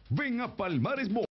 Ven a Palmares Mall.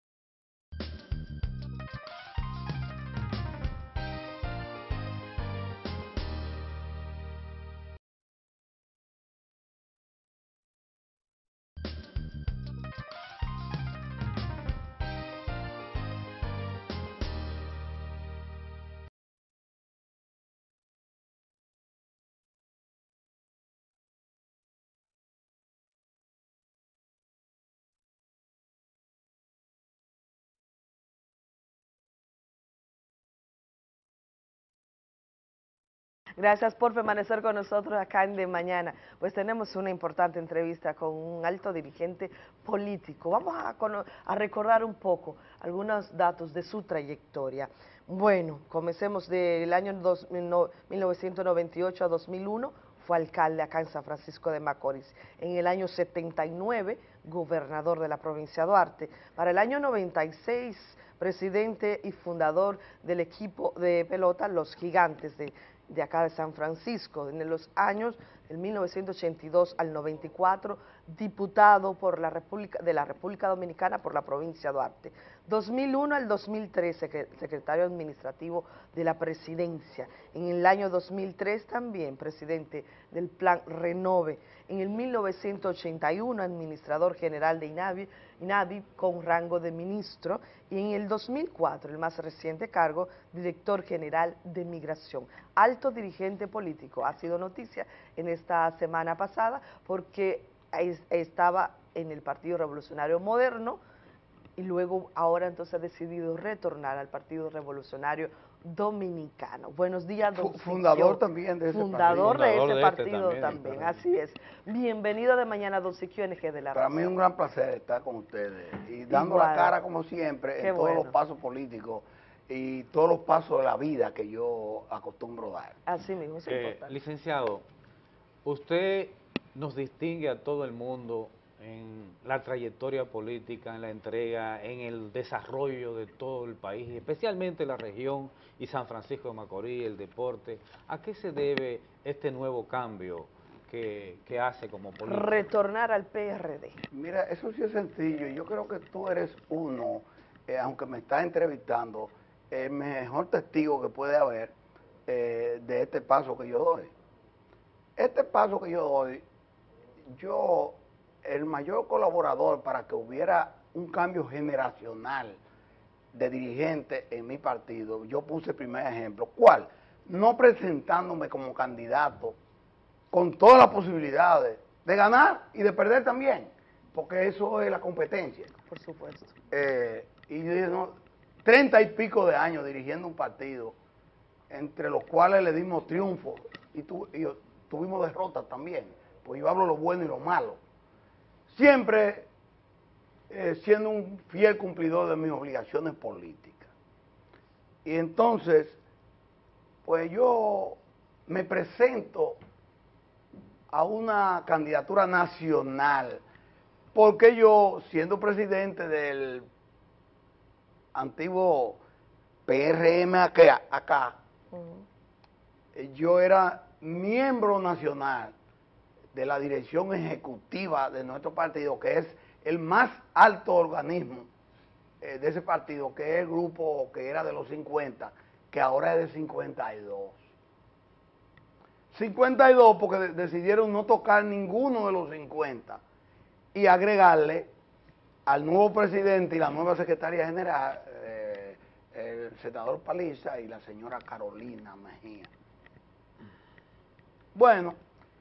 Gracias por permanecer con nosotros acá en De Mañana. Pues tenemos una importante entrevista con un alto dirigente político. Vamos a recordar un poco algunos datos de su trayectoria. Bueno, comencemos del año 1998 a 2001, fue alcalde acá en San Francisco de Macorís. En el año 79, gobernador de la provincia de Duarte. Para el año 96, presidente y fundador del equipo de pelota Los Gigantes de acá de San Francisco. En los años del 1982 al 94, diputado por de la República Dominicana por la provincia de Duarte. 2001 al 2003, secretario administrativo de la presidencia. En el año 2003 también presidente del Plan Renove. En el 1981, administrador general de INAVI con rango de ministro, y en el 2004, el más reciente cargo, director general de Migración. Alto dirigente político, ha sido noticia en esta semana pasada porque estaba en el Partido Revolucionario Moderno y luego ahora entonces ha decidido retornar al Partido Revolucionario Dominicano. Buenos días, don Fundador Siquio. también de ese Fundador partido. de ese Fundador de este partido también. también, así es. Bienvenido de mañana, don Siquio NG de la Para mí es Razón. un gran placer estar con ustedes y dando la Igual. cara como siempre Qué en todos los bueno. pasos políticos y todos los pasos de la vida que yo acostumbro dar. Así mismo, es importante. Licenciado, usted nos distingue a todo el mundo en la trayectoria política, en la entrega, en el desarrollo de todo el país, especialmente la región y San Francisco de Macorís, el deporte. ¿A qué se debe este nuevo cambio que hace como político? Retornar al PRD. Mira, eso sí es sencillo. Yo creo que tú eres uno, aunque me estás entrevistando, el mejor testigo que puede haber de este paso que yo doy. Este paso que yo doy, el mayor colaborador para que hubiera un cambio generacional de dirigente en mi partido, yo puse el primer ejemplo. ¿Cuál? No presentándome como candidato con todas las posibilidades de ganar y de perder también, porque eso es la competencia. Por supuesto. Y yo dije, no, 30 y pico de años dirigiendo un partido, entre los cuales le dimos triunfos y tuvimos derrotas también, pues yo hablo lo bueno y lo malo. Siempre siendo un fiel cumplidor de mis obligaciones políticas. Y entonces, pues yo me presento a una candidatura nacional, porque yo, siendo presidente del antiguo PRM acá, yo era miembro nacional de la dirección ejecutiva de nuestro partido, que es el más alto organismo de ese partido, que es el grupo que era de los 50, que ahora es de 52. 52 porque decidieron no tocar ninguno de los 50 y agregarle al nuevo presidente y la nueva secretaria general, el senador Paliza y la señora Carolina Mejía. Bueno,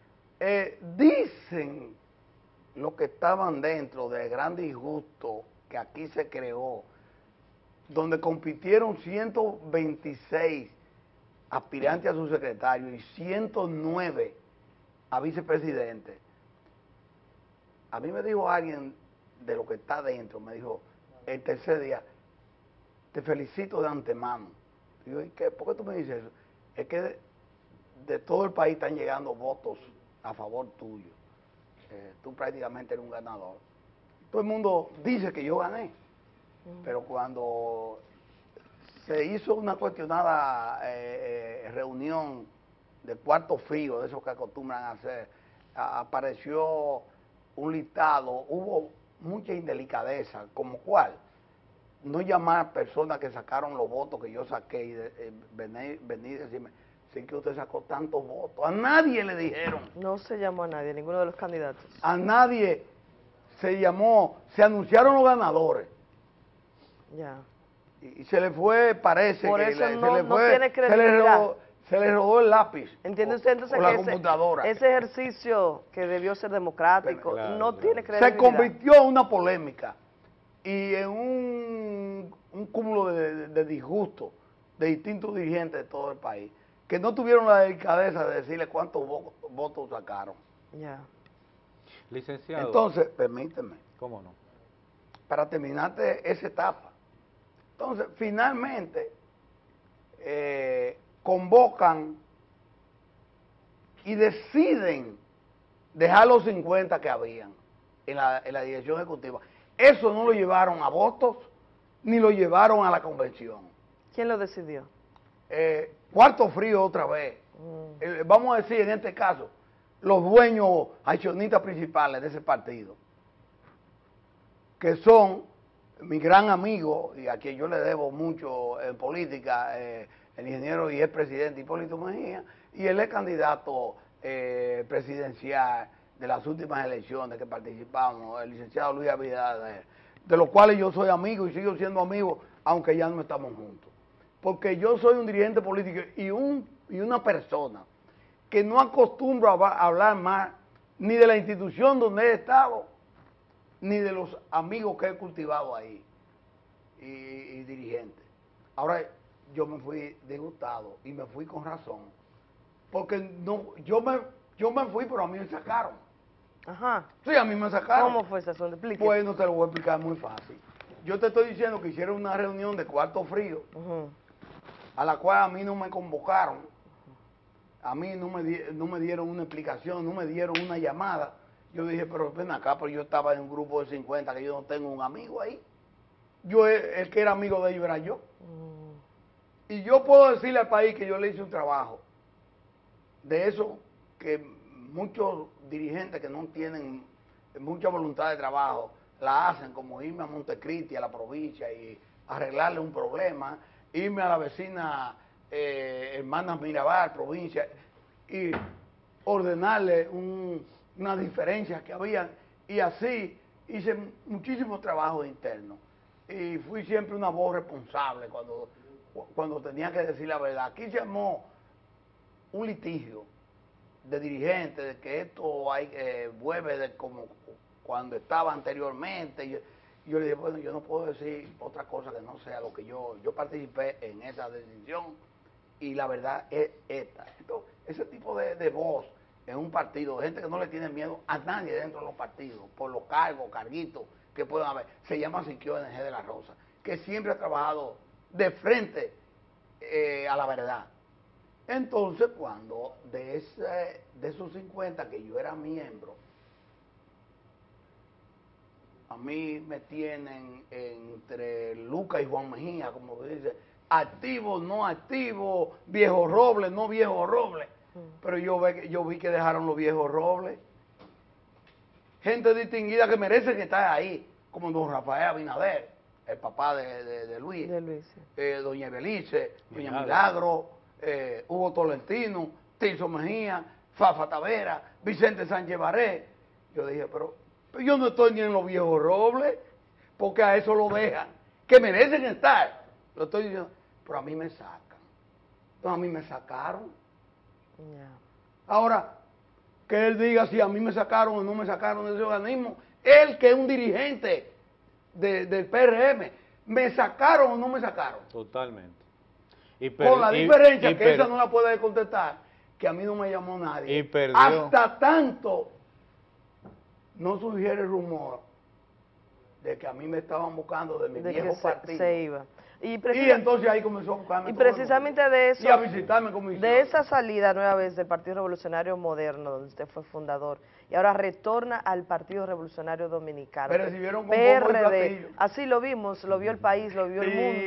dicen los que estaban dentro del gran disgusto que aquí se creó, donde compitieron 126 aspirantes a su secretario y 109 a vicepresidente. A mí me dijo alguien de lo que está dentro, me dijo, el tercer día, te felicito de antemano. Y yo, ¿y qué? ¿Por qué tú me dices eso? Es que de todo el país están llegando votos a favor tuyo. Tú prácticamente eres un ganador. Todo el mundo dice que yo gané, pero cuando se hizo una cuestionada reunión de cuarto frío, de esos que acostumbran a hacer, apareció un listado, hubo mucha indelicadeza, como cuál, no llamar a personas que sacaron los votos que yo saqué y venir y decirme, sí que usted sacó tantos votos. A nadie le dijeron. No se llamó a nadie, ninguno de los candidatos. A nadie se llamó, se anunciaron los ganadores. Ya. Y se le fue, parece Por que eso se no, le no fue, tiene credibilidad. se le robó el lápiz. ¿Entiende usted entonces o la que computadora. ese ejercicio que debió ser democrático Claro, no claro. tiene Se credibilidad? convirtió en una polémica y en un cúmulo de disgusto de distintos dirigentes de todo el país que no tuvieron la delicadeza de decirle cuántos votos sacaron. Ya. Licenciado. Entonces, permíteme, ¿Cómo no? para terminarte esa etapa. Entonces, finalmente, convocan y deciden dejar los 50 que habían en la dirección ejecutiva. Eso no lo llevaron a votos, ni lo llevaron a la convención. ¿Quién lo decidió? Cuarto frío otra vez. Vamos a decir en este caso, los dueños accionistas principales de ese partido, que son mi gran amigo, y a quien yo le debo mucho en política, el ingeniero y expresidente Hipólito Mejía, y el ex candidato presidencial de las últimas elecciones que participamos, el licenciado Luis Abinader, de los cuales yo soy amigo y sigo siendo amigo, aunque ya no estamos juntos. Porque yo soy un dirigente político y una persona que no acostumbro a hablar más ni de la institución donde he estado, ni de los amigos que he cultivado ahí y dirigentes. Ahora, yo me fui disgustado y me fui con razón, porque no, yo me fui, pero a mí me sacaron. Ajá. Sí, a mí me sacaron. ¿Cómo fue ese asunto? Explique. Pues no te lo voy a explicar muy fácil. Yo te estoy diciendo que hicieron una reunión de cuarto frío, a la cual a mí no me convocaron, a mí no me dieron una explicación, no me dieron una llamada. Yo dije, pero ven acá, pero yo estaba en un grupo de 50, que yo no tengo un amigo ahí. El que era amigo de ellos era yo. Y yo puedo decirle al país que yo le hice un trabajo de eso que muchos dirigentes que no tienen mucha voluntad de trabajo la hacen, como irme a Montecristi, a la provincia, y arreglarle un problema, irme a la vecina Hermanas Mirabal, provincia, y ordenarle unas diferencias que había, y así hice muchísimo trabajo interno. Y fui siempre una voz responsable cuando tenía que decir la verdad. Aquí se armó un litigio de dirigentes, de que esto vuelve de como cuando estaba anteriormente. Y yo le dije, bueno, yo no puedo decir otra cosa que no sea lo que yo participé en esa decisión, y la verdad es esta. Entonces, ese tipo de voz en un partido, de gente que no le tiene miedo a nadie dentro de los partidos, por los carguitos que puedan haber, se llama Siquio NG de la Rosa, que siempre ha trabajado de frente a la verdad. Entonces, cuando de esos 50 que yo era miembro, a mí me tienen entre Lucas y Juan Mejía, como dice, activo, no activo, viejo roble, no viejo roble. Pero yo vi que dejaron los viejos robles. Gente distinguida que merece que estar ahí, como don Rafael Abinader, el papá de Luis, doña Belice, doña Milagro, Hugo Tolentino, Tirso Mejía, Fafa Tavera, Vicente Sánchez Baré. Yo dije, pero yo no estoy ni en los viejos robles, porque a eso lo dejan, que merecen estar. Lo estoy diciendo, pero a mí me sacan. Entonces a mí me sacaron. Ahora, que él diga si a mí me sacaron o no me sacaron de ese organismo. Él, que es un dirigente del PRM, ¿me sacaron o no me sacaron? Totalmente. Con la diferencia que esa no la puede contestar, que a mí no me llamó nadie. Y perdió. Hasta tanto no surgiera el rumor de que a mí me estaban buscando de mi viejo partido. Se iba. Y entonces ahí comenzó a buscarme. Y precisamente de eso, y a visitarme como de esa salida nueva vez del Partido Revolucionario Moderno, donde usted fue fundador, y ahora retorna al Partido Revolucionario Dominicano. Me recibieron con bombo y platillo. Así lo vimos, lo vio el país, lo vio el mundo.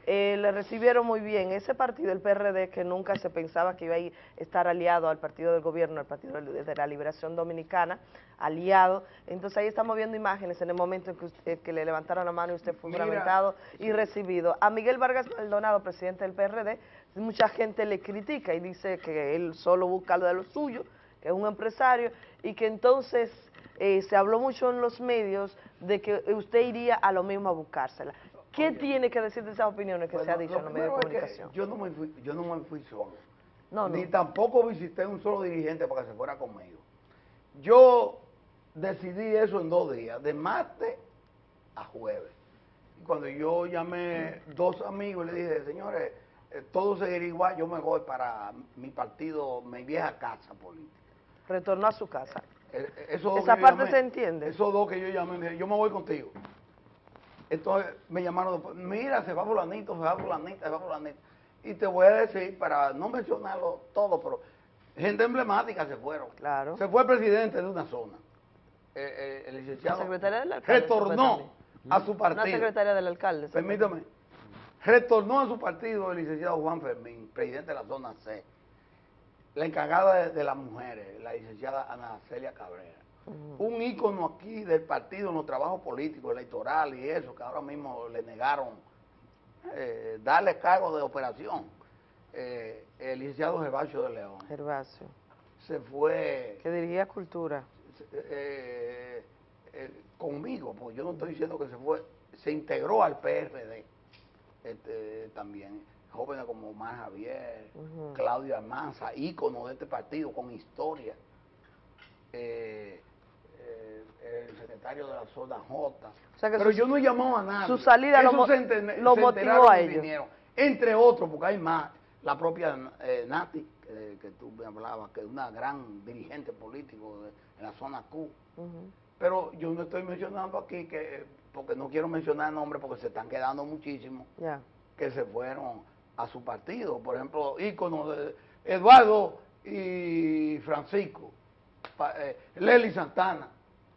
le recibieron muy bien. Ese partido, el PRD, que nunca se pensaba que iba a estar aliado al partido del gobierno, al partido de la Liberación Dominicana, aliado. Entonces ahí estamos viendo imágenes en el momento en que le levantaron la mano y usted fue juramentado y recibido. A Miguel Vargas Maldonado, presidente del PRD, mucha gente le critica y dice que él solo busca lo de lo suyo, que es un empresario, y que entonces se habló mucho en los medios de que usted iría a lo mismo a buscársela. ¿Qué tiene que decir de esas opiniones que se ha dicho en los medios de comunicación? Yo no me fui solo, No. ni tampoco visité un solo dirigente para que se fuera conmigo. Yo decidí eso en 2 días, de martes a jueves. Y cuando yo llamé 2 amigos, le dije, señores, todo seguirá igual, yo me voy para mi partido, mi vieja casa política. Retornó a su casa. Esa parte se entiende. Esos 2 que yo llamé, me dije, yo me voy contigo. Entonces me llamaron después, mira, se va fulanito, se va fulanita, se va fulanita. Y te voy a decir, para no mencionarlo todo, pero gente emblemática se fueron. Claro. Se fue el presidente de una zona. El licenciado La secretaria del alcalde retornó a su partido. Una secretaria del alcalde. Permítame. Retornó a su partido el licenciado Juan Fermín, presidente de la zona C. La encargada de las mujeres, la licenciada Ana Celia Cabrera. Un ícono aquí del partido en los trabajos políticos, electorales y eso, que ahora mismo le negaron darle cargo de operación. El licenciado Gervasio de León. Gervasio. Se fue... Que dirigía Cultura. Conmigo, porque yo no estoy diciendo que se fue, se integró al PRD también. Jóvenes como Omar Javier, Claudia Almanza, ícono de este partido con historia. El secretario de la zona J. O sea que pero yo no he llamado a nadie. Su salida lo motivó a ellos. Vinieron, entre otros, porque hay más, la propia Nati, que tú me hablabas, que es una gran dirigente político en la zona Q. Pero yo no estoy mencionando aquí, porque no quiero mencionar nombres, porque se están quedando muchísimos que se fueron a su partido. Por ejemplo, íconos de Eduardo y Francisco, Lely Santana,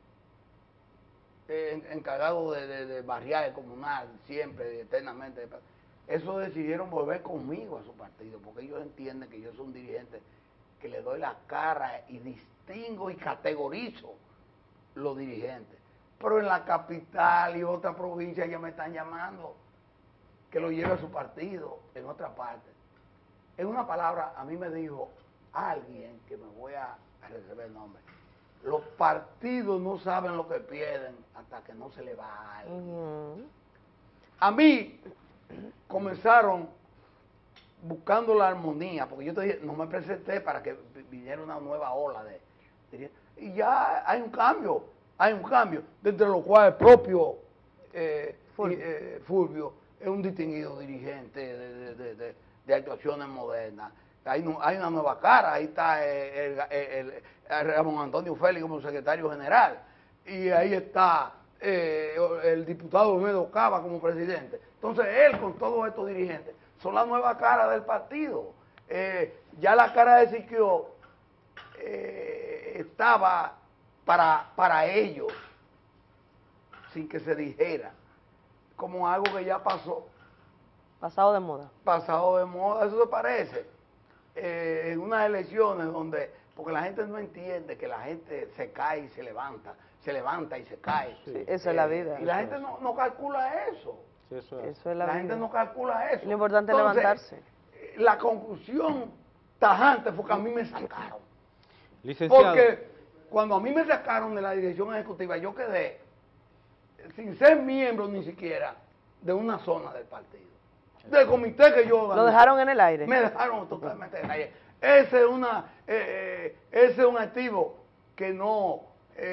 encargado de barriaje comunal, siempre, eternamente. Eso decidieron volver conmigo a su partido, porque ellos entienden que yo soy un dirigente que le doy la cara y distingo y categorizo los dirigentes. Pero en la capital y otra provincia ya me están llamando que lo lleve a su partido en otra parte. En una palabra, a mí me dijo alguien, que me voy a reservar el nombre, los partidos no saben lo que pierden hasta que no se le va a alguien. A mí comenzaron buscando la armonía, porque yo te dije, no me presenté para que viniera una nueva ola y ya hay un cambio, dentro de lo cual el propio Fulvio es un distinguido dirigente de actuaciones modernas. Hay una nueva cara, ahí está Ramón Antonio Félix como secretario general, y ahí está el diputado Olmedo Cava como presidente. Entonces él con todos estos dirigentes son la nueva cara del partido. Ya la cara de Siquio estaba para ellos, sin que se dijera, como algo que ya pasó. Pasado de moda. Pasado de moda, eso se parece. En unas elecciones donde, porque la gente no entiende que la gente se cae y se levanta y se cae. Sí, eso es la vida. Y la gente no calcula eso. Sí, eso es la vida. Gente no calcula eso. Lo importante es levantarse. La conclusión tajante fue que a mí me sacaron. Licenciado. Porque cuando a mí me sacaron de la dirección ejecutiva, yo quedé sin ser miembro ni siquiera de una zona del partido. Del comité que yo... ¿Lo dejaron en el aire? Me dejaron totalmente en el aire. Ese es un activo que no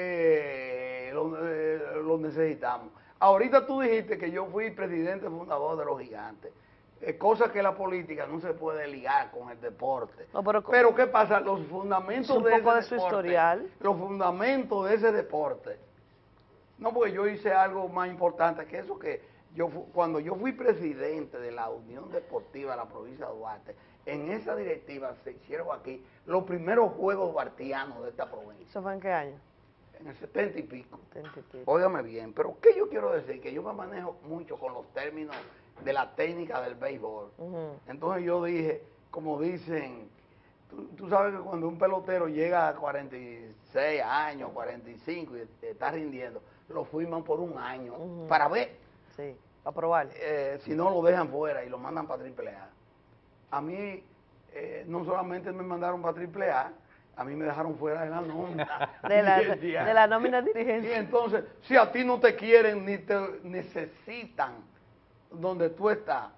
lo necesitamos. Ahorita tú dijiste que yo fui presidente fundador de los Gigantes. Cosa que la política no se puede ligar con el deporte. No, pero ¿qué pasa? Los fundamentos de ese deporte, su historial. Los fundamentos de ese deporte. No, porque yo hice algo más importante que eso, que cuando yo fui presidente de la Unión Deportiva de la provincia de Duarte, en esa directiva se hicieron aquí los primeros Juegos Duartianos de esta provincia. ¿Eso fue en qué año? En el 70 y pico. 70 y pico. Óigame bien, pero ¿qué yo quiero decir? Que yo me manejo mucho con los términos de la técnica del béisbol. Entonces yo dije, como dicen, tú sabes que cuando un pelotero llega a 46 años, 45 y está rindiendo, lo firman por un año para ver. Sí, para probar. Si no lo dejan fuera y lo mandan para AAA. A mí no solamente me mandaron para AAA, a mí me dejaron fuera de la nómina. De la nómina dirigente. Y entonces, si a ti no te quieren ni te necesitan donde tú estás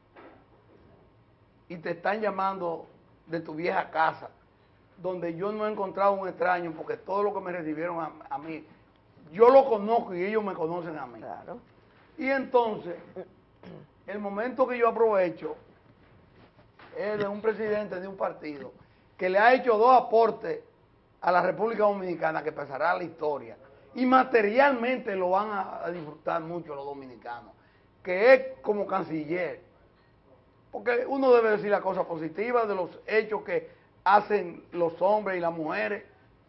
y te están llamando de tu vieja casa, donde yo no he encontrado un extraño, porque todo lo que me recibieron a mí, yo lo conozco y ellos me conocen a mí. Claro. Y entonces, el momento que yo aprovecho es de un presidente de un partido que le ha hecho 2 aportes a la República Dominicana que pasará a la historia, y materialmente lo van a disfrutar mucho los dominicanos, que es como canciller. Porque uno debe decir la cosa positiva de los hechos que hacen los hombres y las mujeres.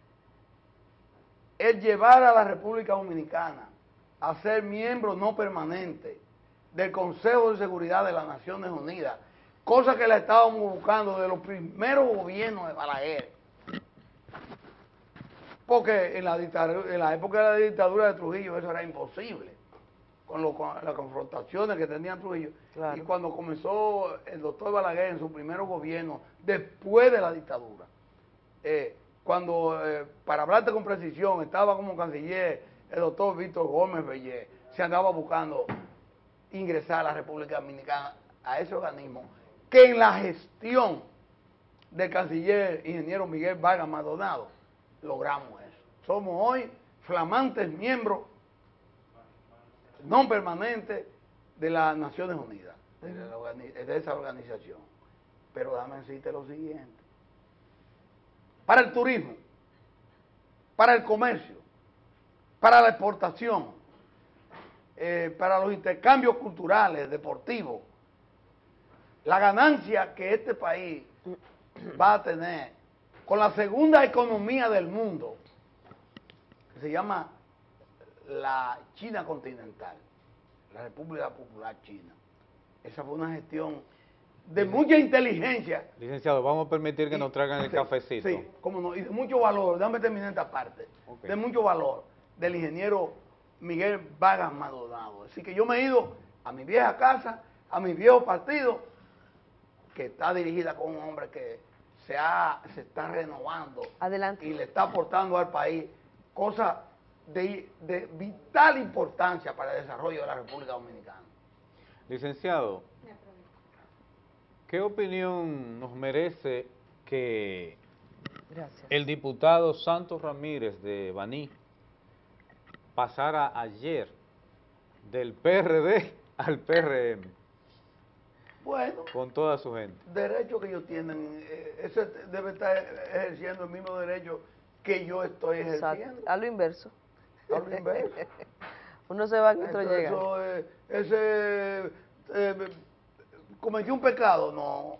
Es llevar a la República Dominicana a ser miembro no permanente del Consejo de Seguridad de las Naciones Unidas, cosa que la estábamos buscando de los primeros gobiernos de Balaguer. Porque en la época de la dictadura de Trujillo eso era imposible, con las confrontaciones que tenía Trujillo. Claro. Y cuando comenzó el doctor Balaguer en su primer gobierno, después de la dictadura, cuando, para hablarte con precisión, estaba como canciller el doctor Víctor Gómez Bellé, se andaba buscando ingresar a la República Dominicana a ese organismo, que en la gestión del canciller ingeniero Miguel Vargas Maldonado logramos eso. Somos hoy flamantes miembros no permanentes de las Naciones Unidas, de esa organización. Pero déjame decirte lo siguiente: para el turismo, para el comercio, para la exportación, para los intercambios culturales, deportivos, la ganancia que este país va a tener con la segunda economía del mundo, que se llama la China continental, la República Popular China. Esa fue una gestión de mucha inteligencia. Licenciado, vamos a permitir que nos traigan el cafecito. Sí, cómo no, y de mucho valor, déjame terminar esta parte, de mucho valor, del ingeniero Miguel Vargas Maldonado. Así que yo me he ido a mi vieja casa, a mi viejo partido, que está dirigida con un hombre que se está renovando. Adelante. Y le está aportando al país cosas de vital importancia para el desarrollo de la República Dominicana. Licenciado, ¿qué opinión nos merece que el diputado Santos Ramírez de Baní pasara ayer del PRD al PRM? Bueno, con toda su gente. Derecho que ellos tienen, ese debe estar ejerciendo el mismo derecho que yo estoy ejerciendo. Exacto. A lo inverso. A lo inverso. Uno se va y otro llega. Ese cometió un pecado, no.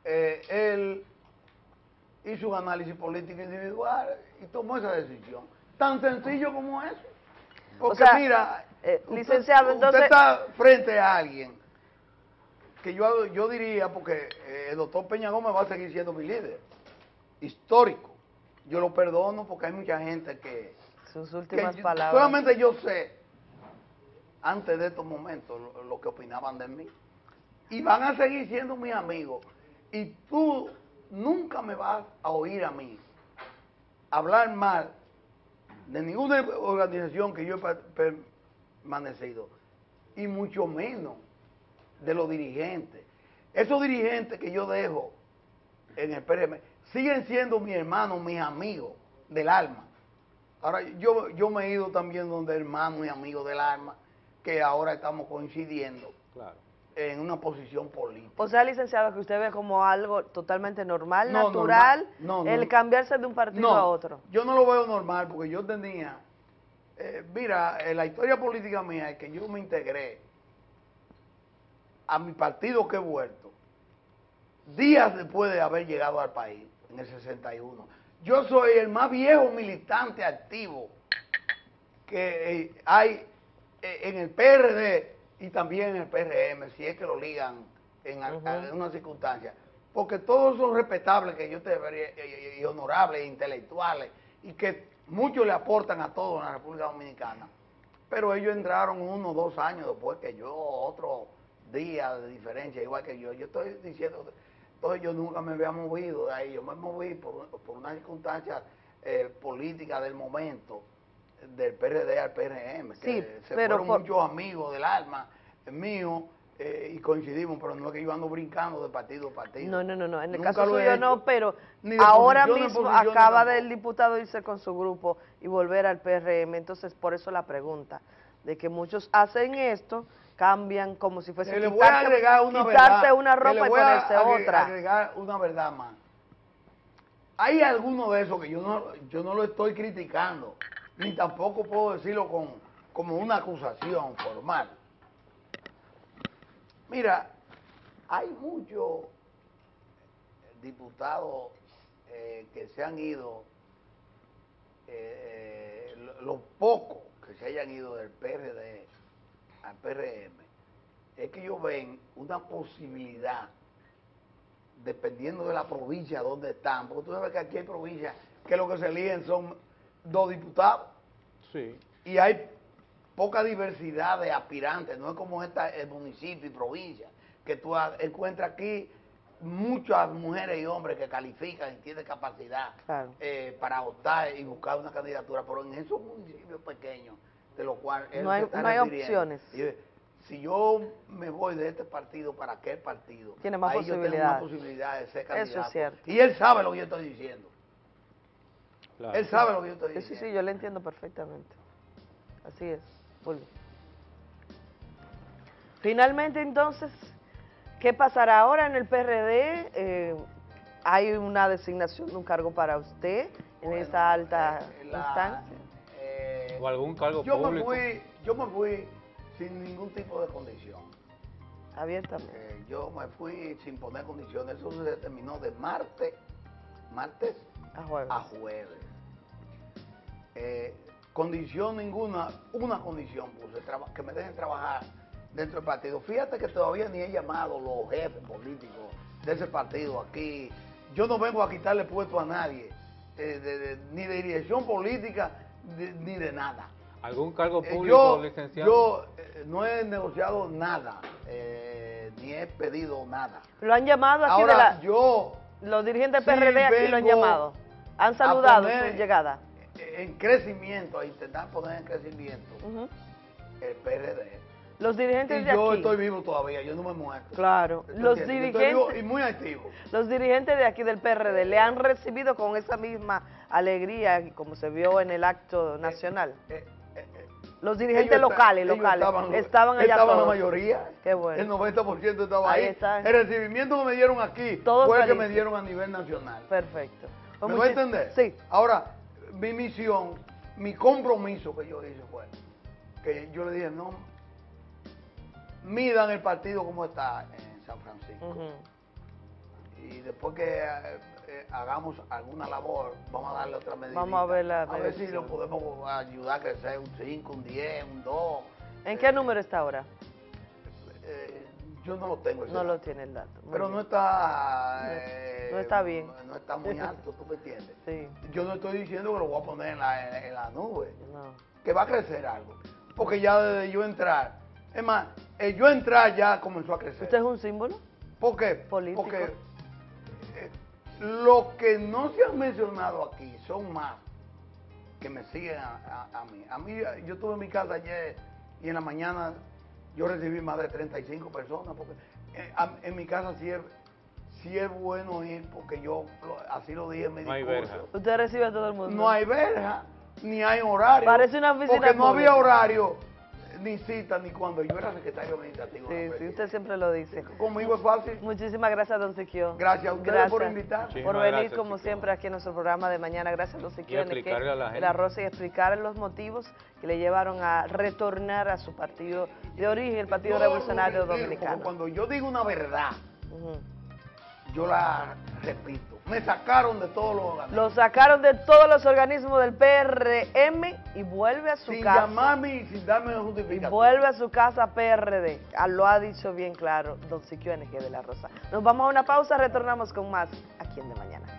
Él hizo un análisis político individual y tomó esa decisión. Tan sencillo como eso. Porque, o sea, mira, licenciado, entonces... usted está frente a alguien que yo diría, porque el doctor Peña Gómez va a seguir siendo mi líder histórico. Yo lo perdono porque hay mucha gente que... Sus últimas palabras. Solamente yo sé, antes de estos momentos, lo que opinaban de mí. Y van a seguir siendo mis amigos. Y tú nunca me vas a oír a mí hablar mal de ninguna organización que yo he permanecido. Y mucho menos de los dirigentes. Esos dirigentes que yo dejo en el PRM siguen siendo mis hermanos, mis amigos del alma. Ahora, yo me he ido también donde hermanos y amigos del alma, que ahora estamos coincidiendo en una posición política. O sea, licenciado, que usted ve como algo totalmente normal, natural, el cambiarse de un partido a otro. Yo no lo veo normal, porque yo tenía... mira, la historia política mía es que yo me integré a mi partido que he vuelto días después de haber llegado al país, en el 61. Yo soy el más viejo militante activo que hay en el PRD y también el PRM, si es que lo ligan en Ujú. alguna circunstancia, porque todos son respetables, que yo te vería, y honorables, intelectuales, y que muchos le aportan a todos en la República Dominicana, pero ellos entraron 1 o 2 años después que yo, otro día de diferencia, igual que yo estoy diciendo, entonces yo nunca me había movido de ahí, yo me moví por una circunstancia política del momento, del PRD al PRM, Sí, que se pero fueron muchos amigos del alma mío, y coincidimos, pero no es que yo ando brincando de partido a partido. No, en el Nunca caso lo he suyo hecho, no, pero ni de ahora posición en mismo posiciones acaba tampoco. del diputado irse con su grupo y volver al PRM, entonces por eso la pregunta, de que muchos hacen esto, cambian como si fuese Le voy a agregar una quitarse verdad, una que ropa le y voy a ponerse otra. agregar una verdad más. Hay algunos de esos que yo no lo estoy criticando, ni tampoco puedo decirlo como una acusación formal. Mira, hay muchos diputados que se han ido, los pocos que se hayan ido del PRD al PRM, es que ellos ven una posibilidad, dependiendo de la provincia donde están, porque tú sabes que aquí hay provincias que lo que se eligen son 2 diputados, Sí. y hay poca diversidad de aspirantes, no es como el municipio y provincia, que tú encuentras aquí muchas mujeres y hombres que califican y tienen capacidad Claro. para optar y buscar una candidatura, pero en esos municipios pequeños, de los cuales él No hay- se está no hay refiriendo, opciones. si yo me voy de este partido para aquel partido, Tiene más ahí yo tengo más posibilidades. posibilidades de ser Eso es candidato. cierto. Y él sabe lo que yo estoy diciendo. Claro. Él sabe lo que yo estoy Sí, diciendo. sí, yo le entiendo perfectamente. Así es, Fulvio. Finalmente, entonces, ¿qué pasará ahora en el PRD? ¿Hay una designación de un cargo para usted en Bueno, esa alta la- instancia? O algún cargo yo público. yo me fui sin ningún tipo de condición. Abiertamente. Yo me fui sin poner condiciones. Eso se terminó de martes A jueves. a jueves. Condición ninguna, una condición puse, que me dejen trabajar dentro del partido. Fíjate que todavía ni he llamado los jefes políticos de ese partido aquí. Yo no vengo a quitarle puesto a nadie, ni de dirección política, ni de nada. ¿Algún cargo público, licenciado? Yo no he negociado nada, ni he pedido nada. Lo han llamado aquí Ahora, yo los dirigentes sí del PRD aquí lo han vengo llamado. Han a saludado poner su llegada. en crecimiento, a intentar poner en crecimiento Ujú. el PRD. Los dirigentes Y de yo aquí. estoy vivo todavía, yo no me he muerto. Claro, ¿Tú los entiendes? Yo estoy vivo y dirigentes, muy activo. los dirigentes de aquí del PRD le han recibido con esa misma alegría como se vio en el acto nacional. Los dirigentes Ellos locales estaban allá la todos. mayoría. Qué bueno. El 90% estaba Ahí ahí. está. El recibimiento que me dieron aquí Todos fue el que felices. me dieron a nivel nacional. Perfecto. Pues ¿Me va a muchi- entender? Sí. Ahora, mi misión, mi compromiso que yo hice fue que yo le dije, no, midan el partido como está en San Francisco. Ujú. Y después que hagamos alguna labor, vamos a darle otra medida. Vamos a ver la A ver si medición. lo podemos ayudar a crecer un 5, un 10, un 2. ¿En qué número está ahora? Yo no lo tengo. ese No lo dato. tiene el dato. Muy Pero bien. no está... No está bien. No está muy alto, ¿tú me entiendes? Sí, Yo no estoy diciendo que lo voy a poner en la nube, no. que va a crecer algo. Porque ya desde yo entrar, es más, yo entrar ya comenzó a crecer. ¿Usted es un símbolo? ¿Por qué? político? Porque lo que no se han mencionado aquí son más que me siguen a mí. A mí, yo estuve en mi casa ayer y en la mañana yo recibí más de 35 personas, porque en mi casa sí es bueno ir, porque yo así lo dije en mi No hay discurso. verja. Usted recibe a todo el mundo. No hay verja, ni hay horario. Parece una oficina porque no pública. había horario, ni cita, ni cuando yo era secretario administrativo. de la Sí, sí, presidencia. usted siempre lo dice. Conmigo es fácil. Muchísimas gracias, don Siquio. Gracias a ustedes por invitar. Muchísimas Por venir, gracias, como Siquio. siempre, aquí en nuestro programa de mañana. Gracias, don Siquio. Y explicarle a la gente. La Rosa, y explicar los motivos que le llevaron a retornar a su partido de origen, el Partido Yo Revolucionario lo digo, Dominicano. Cuando yo digo una verdad, Ujú. yo la repito. Me sacaron de todos los organismos. Lo sacaron de todos los organismos del PRM y vuelve a su Sin casa. llamarme y sin darme Y justificación. vuelve a su casa PRD. Lo ha dicho bien claro don Siquio NG de la Rosa. Nos vamos a una pausa, retornamos con más aquí en De Mañana.